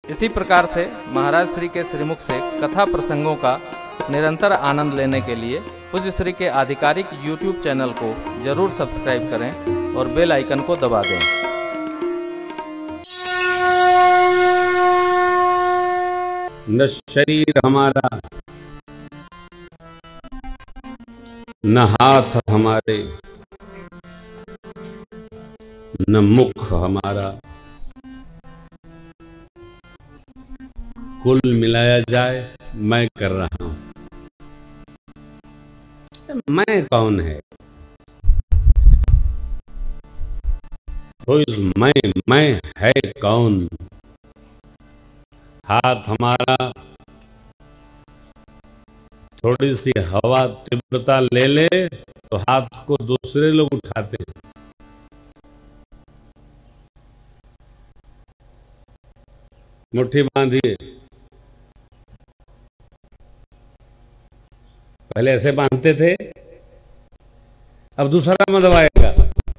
इसी प्रकार से महाराज श्री के श्रीमुख से कथा प्रसंगों का निरंतर आनंद लेने के लिए पूज्य श्री के आधिकारिक YouTube चैनल को जरूर सब्सक्राइब करें और बेल आइकन को दबा दें। न शरीर हमारा, न हाथ हमारे, न मुख हमारा, कुल मिलाया जाए मैं कर रहा हूं। मैं कौन है? मैं है कौन? हाथ हमारा, थोड़ी सी हवा तीव्रता ले ले तो हाथ को दूसरे लोग उठाते हैं। मुट्ठी बांधिए, पहले ऐसे बांधते थे, अब दूसरा दबाएगा।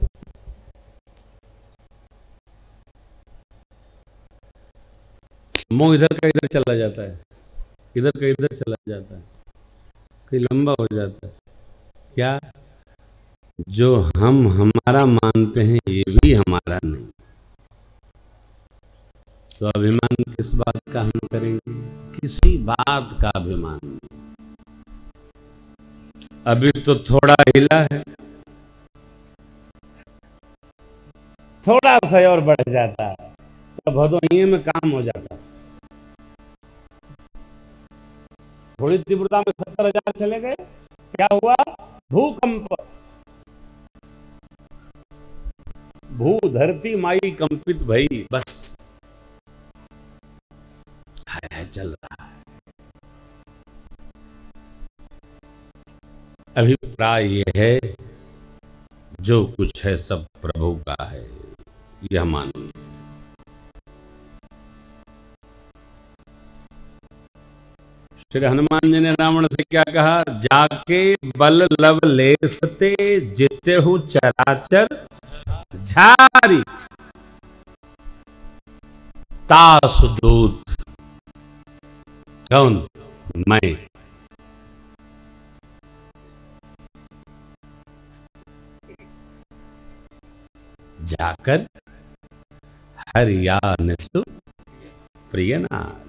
मुंह इधर का इधर चला जाता है, इधर का इधर चला जाता है, कहीं लंबा हो जाता है। क्या जो हम हमारा मानते हैं ये भी हमारा नहीं, तो अभिमान किस बात का हम करेंगे? किसी बात का अभिमान नहीं। अभी तो थोड़ा हिला है, थोड़ा सा और बढ़ जाता है तो भदोही में काम हो जाता। थोड़ी तीव्रता में 70,000 चले गए, क्या हुआ? भूकंप, भू धरती माई कंपित भई, बस है चल रहा है। अभिप्राय ये है जो कुछ है सब प्रभु का है, यह मानिए। श्री हनुमान जी ने रावण से क्या कहा? जाके बल लव लेसते जिते हूं चराचर झारी, तास दूत। कौन? मैं। जाकर हरियान सु प्रियनाथ।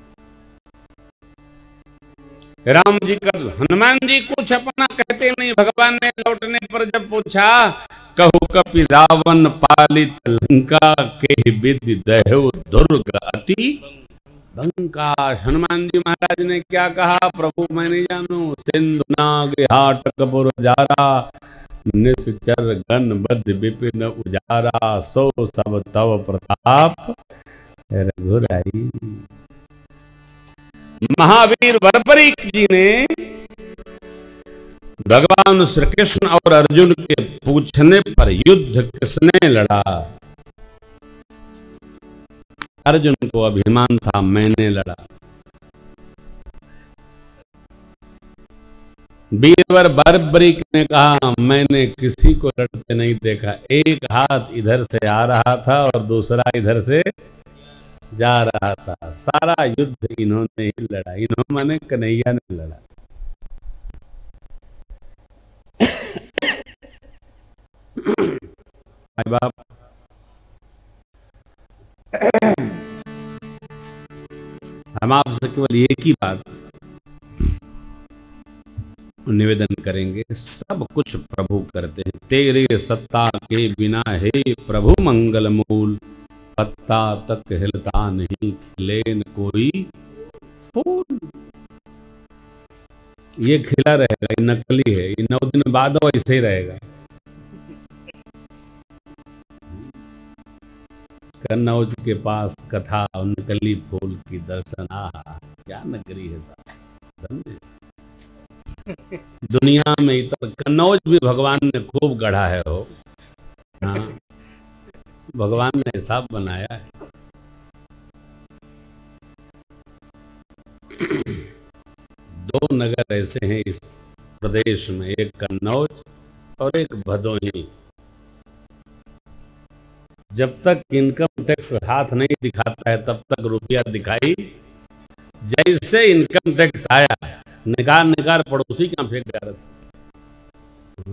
राम जी का, हनुमान जी कुछ अपना कहते नहीं। भगवान ने लौटने पर जब पूछा, कहु कपि रावण पालित लंका के विधि दहु दुर्ग अति बंका। हनुमान जी महाराज ने क्या कहा? प्रभु मैं नहीं जानू। सिंधु नाग हाट कपुर जारा, निश्चर गण बद्ध विपिन उजारा, सो सब तव प्रताप रघुराई। महावीर वरपरीक जी ने भगवान श्री कृष्ण और अर्जुन के पूछने पर युद्ध किसने लड़ा? अर्जुन को अभिमान था, मैंने लड़ा। वीरवर बरबरीक ने कहा, मैंने किसी को लड़ते नहीं देखा। एक हाथ इधर से आ रहा था और दूसरा इधर से जा रहा था। सारा युद्ध इन्होंने ही लड़ा। इन्होंने माने कन्हैया ने लड़ा। बाप हम आपसे केवल एक ही बात निवेदन करेंगे, सब कुछ प्रभु करते हैं। तेरे सत्ता के बिना हे प्रभु मंगल मूल, पत्ता तक हिलता नहीं, खिले न कोई फूल। ये खिला रहेगा, ये नकली है, ये 9 दिन बाद ऐसे ही रहेगा। कन्नौज के पास कथा नकली फूल की दर्शन। आहा क्या नगरी है साहब, दुनिया में इतना। कन्नौज भी भगवान ने खूब गढ़ा है हो। हाँ, भगवान ने हिसाब बनाया है। दो नगर ऐसे हैं इस प्रदेश में, एक कन्नौज और एक भदोही, जब तक इनकम टैक्स हाथ नहीं दिखाता है तब तक रुपया दिखाई, जैसे इनकम टैक्स आया निकाल निकाल पड़ोसी का फेंक जा रहा।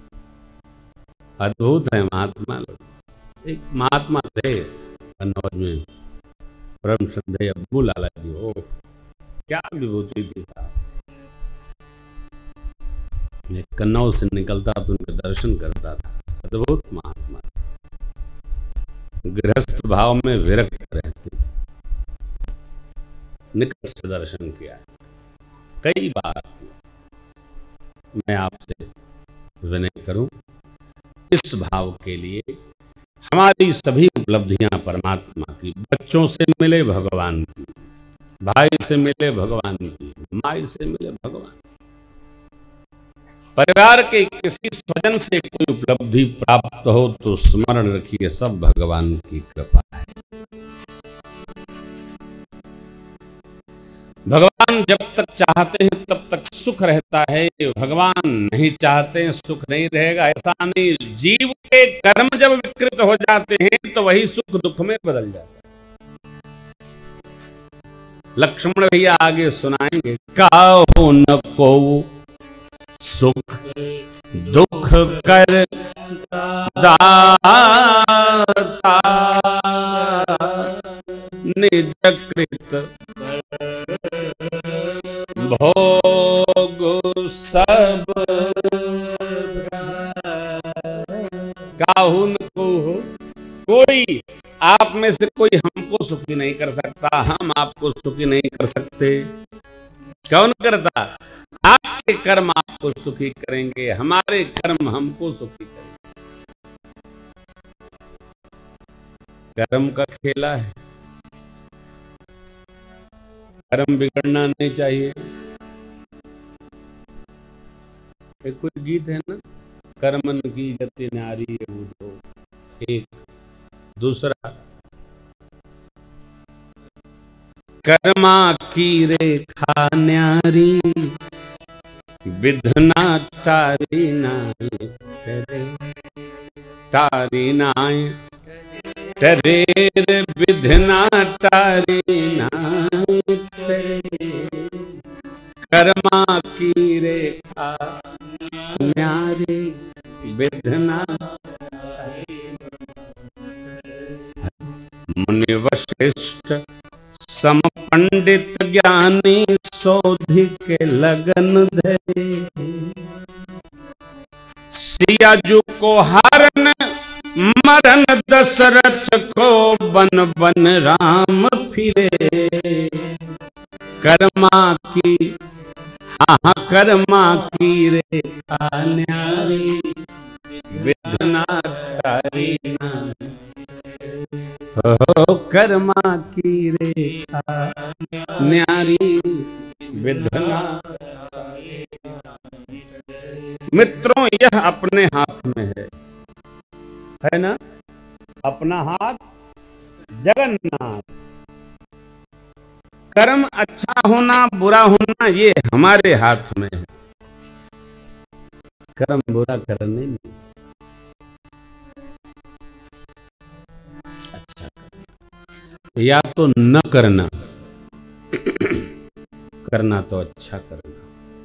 अद्भुत है महात्मा लोग। एक महात्मा थे कन्नौज में, परम श्रद्धेय अब्बू लाला जी। ओ क्या विभूति थी। मैं कन्नौज से निकलता तो उनके दर्शन करता था। अद्भुत महात्मा, गृहस्थ भाव में विरक्त रहते थे। निकट से दर्शन किया कई बार। मैं आपसे विनय करूं, इस भाव के लिए हमारी सभी उपलब्धियां परमात्मा की। बच्चों से मिले भगवान की, भाई से मिले भगवान की, माई से मिले भगवान, परिवार के किसी स्वजन से कोई उपलब्धि प्राप्त हो तो स्मरण रखिए सब भगवान की कृपा है। भगवान जब तक चाहते हैं तब तक सुख रहता है, भगवान नहीं चाहते हैं सुख नहीं रहेगा। ऐसा नहीं, जीव के कर्म जब विकृत हो जाते हैं तो वही सुख दुख में बदल जाता है। लक्ष्मण भैया आगे सुनाएंगे, काहो न को सुख दुख कर दाता निज कृत भोग सब। काहू न को कोई आप में से कोई हमको सुखी नहीं कर सकता, हम आपको सुखी नहीं कर सकते। कौन करता? आपके कर्म आपको सुखी करेंगे, हमारे कर्म हमको सुखी करेंगे। कर्म का खेला है, कर्म बिगड़ना नहीं चाहिए। एक कोई गीत है ना, कर्मन की गति नारी तो एक। दूसरा, कर्मा की रेखा न्यारी विधना टारी नाई टारी नाई टरेर विधना टारी नाई कर्मा की रेखा न्यारी विधना। मुनि वशिष्ठ सम पंडित ज्ञानी सोधि के लगन धरे। सियाजू को हरण मरण दशरथ को बन बन राम फिरे। कर्मा की हाँ कर्मा की रेखा न्यारी विधना तारी नारी। कर्मा की रेखा न्यारी विधना। मित्रों, यह अपने हाथ में है ना? अपना हाथ जगन्नाथ। कर्म अच्छा होना बुरा होना ये हमारे हाथ में है। कर्म बुरा करने नहीं, अच्छा करना या तो न करना, करना तो अच्छा करना।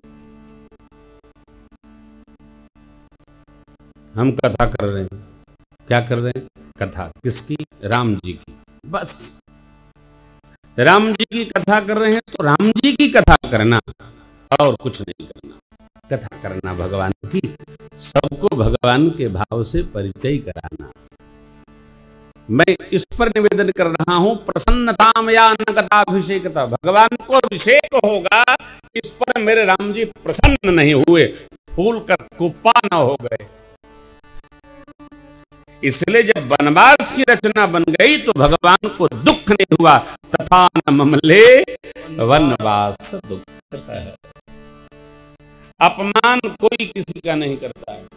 हम कथा कर रहे हैं, क्या कर रहे हैं? कथा किसकी? राम जी की। बस राम जी की कथा कर रहे हैं तो राम जी की कथा करना और कुछ नहीं करना। कथा करना भगवान की, सबको भगवान के भाव से परिचय कराना। मैं इस पर निवेदन कर रहा हूं, प्रसन्नताम या न कथाभिषेकता। भगवान को अभिषेक होगा, इस पर मेरे राम जी प्रसन्न नहीं हुए, फूल कर कुप्पा न हो गए। इसलिए जब वनवास की रचना बन गई तो भगवान को दुख नहीं हुआ। तथा न ममले वनवास दुख है। अपमान कोई किसी का नहीं करता है।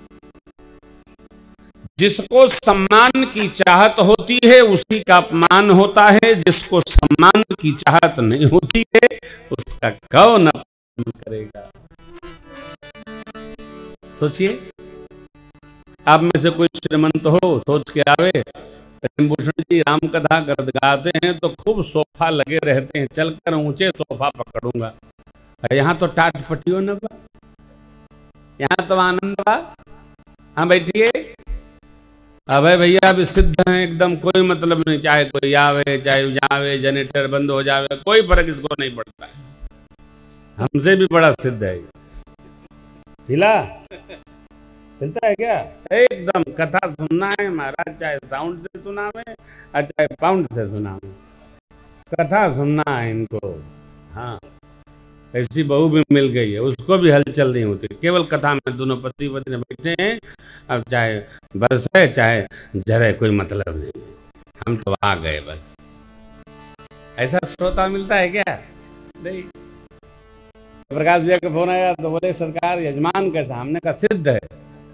जिसको सम्मान की चाहत होती है उसी का अपमान होता है। जिसको सम्मान की चाहत नहीं होती है उसका कौन अपमान करेगा? सोचिए, आप में से कोई श्रीमंत हो सोच के आवे, प्रेमभूषण जी राम कथा गाते हैं तो खूब सोफा लगे रहते हैं, चलकर ऊंचे सोफा पकड़ूंगा। यहाँ तो टाट पटियो न बा, यहाँ तो आनंद बा। हाँ बैठिए। अब भैया अभी सिद्ध हैं एकदम, कोई मतलब नहीं, चाहे कोई आवे चाहे जावे, जनरेटर बंद हो जावे, कोई फर्क इसको नहीं पड़ता है। हमसे भी बड़ा सिद्ध है। हिला हिलता है क्या? एकदम कथा सुनना है महाराज, चाहे साउंड से सुनावे और चाहे पाउंड से सुनावे, कथा सुनना है इनको। हाँ, ऐसी बहू भी मिल गई है, उसको भी हलचल नहीं होती, केवल कथा में दोनों पति पत्नी बैठे हैं। अब चाहे बरसे चाहे जरे कोई मतलब नहीं, हम तो आ गए बस। ऐसा श्रोता मिलता है क्या? नहीं। प्रकाश भैया का फोन आया तो बोले सरकार यजमान कैसा? हमने कहा सिद्ध है।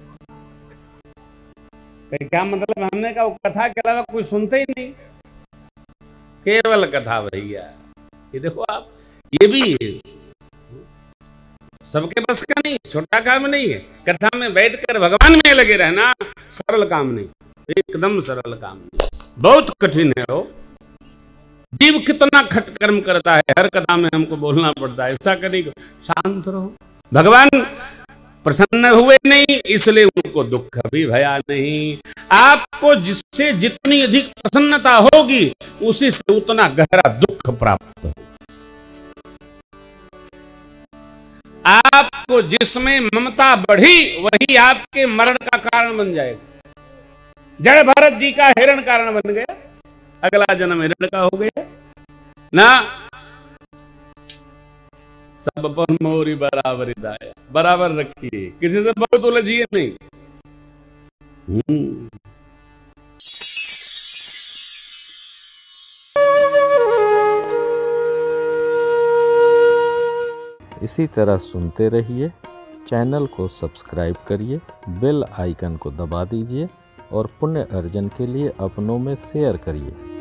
क्या मतलब? हमने कहा वो कथा के अलावा कोई सुनते ही नहीं, केवल कथा भैया। ये देखो आप, ये भी सबके बस का नहीं, छोटा काम नहीं है। कथा में बैठकर भगवान में लगे रहना सरल काम नहीं, एकदम सरल काम नहीं, बहुत कठिन है। वो जीव कितना खटकर्म करता है, हर कथा में हमको बोलना पड़ता है ऐसा करें, शांत रहो। भगवान प्रसन्न हुए नहीं इसलिए उनको दुख भी भया नहीं। आपको जिससे जितनी अधिक प्रसन्नता होगी उसी से उतना गहरा दुख प्राप्त हो। आपको जिसमें ममता बढ़ी वही आपके मरण का कारण बन जाएगा। जड़ भरत जी का हिरण कारण बन गया, अगला जन्म हिरण का हो गया ना। सब पर मोरी बराबर दाया, बराबर रखिए, किसी से बहुत उलझिए नहीं। इसी तरह सुनते रहिए, चैनल को सब्सक्राइब करिए, बेल आइकन को दबा दीजिए और पुण्य अर्जन के लिए अपनों में शेयर करिए।